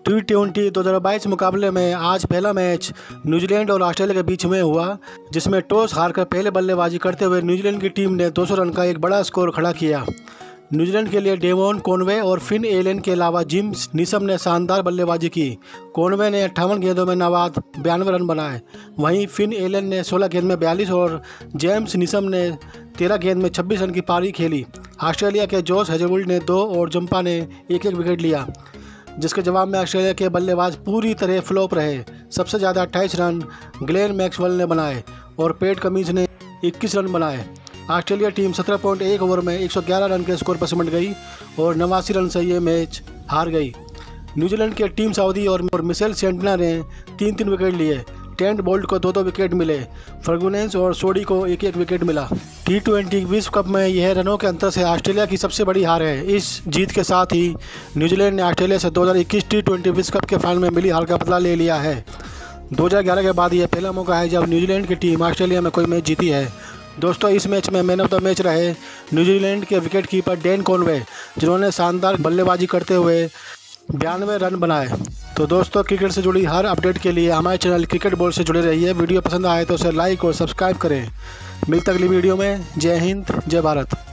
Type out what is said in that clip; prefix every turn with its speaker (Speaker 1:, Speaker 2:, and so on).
Speaker 1: T20 2022 मुकाबले में आज पहला मैच न्यूजीलैंड और ऑस्ट्रेलिया के बीच में हुआ, जिसमें टॉस हारकर पहले बल्लेबाजी करते हुए न्यूजीलैंड की टीम ने 200 रन का एक बड़ा स्कोर खड़ा किया। न्यूजीलैंड के लिए डेवॉन कॉनवे और फिन एलन के अलावा जेम्स नीसम ने शानदार बल्लेबाजी की। कॉनवे ने 58 गेंदों में नाबाद 92 रन बनाए, वहीं फिन एलन ने 16 गेंद में 42 और जेम्स नीसम ने 13 गेंद में 26 रन की पारी खेली। ऑस्ट्रेलिया के जॉश हेजलवुड ने 2 और जंपा ने एक विकेट लिया, जिसके जवाब में ऑस्ट्रेलिया के बल्लेबाज पूरी तरह फ्लॉप रहे। सबसे ज़्यादा 28 रन ग्लेन मैक्सवेल ने बनाए और पैट कमिंस ने 21 रन बनाए। ऑस्ट्रेलिया टीम 17.1 ओवर में 111 रन के स्कोर पर सिमट गई और 89 रन से ये मैच हार गई। न्यूजीलैंड के टीम साउदी और मिशेल सेंटनर ने 3-3 विकेट लिए। टेंट बोल्ट को 2-2 विकेट मिले। फर्गुनेस और सोडी को 1-1 विकेट मिला। T20 विश्व कप में यह रनों के अंतर से ऑस्ट्रेलिया की सबसे बड़ी हार है। इस जीत के साथ ही न्यूजीलैंड ने ऑस्ट्रेलिया से 2021 T20 विश्व कप के फाइनल में मिली हार का बदला ले लिया है। 2011 के बाद यह पहला मौका है जब न्यूजीलैंड की टीम ऑस्ट्रेलिया में कोई मैच जीती है। दोस्तों, इस मैच में मैन ऑफ द मैच रहे न्यूजीलैंड के विकेट कीपर डेन कॉनवे, जिन्होंने शानदार बल्लेबाजी करते हुए 92 रन बनाए। तो दोस्तों, क्रिकेट से जुड़ी हर अपडेट के लिए हमारे चैनल क्रिकेट बोर्ड से जुड़े रहिए। वीडियो पसंद आए तो उसे लाइक और सब्सक्राइब करें। मिलते अगली वीडियो में। जय हिंद, जय भारत।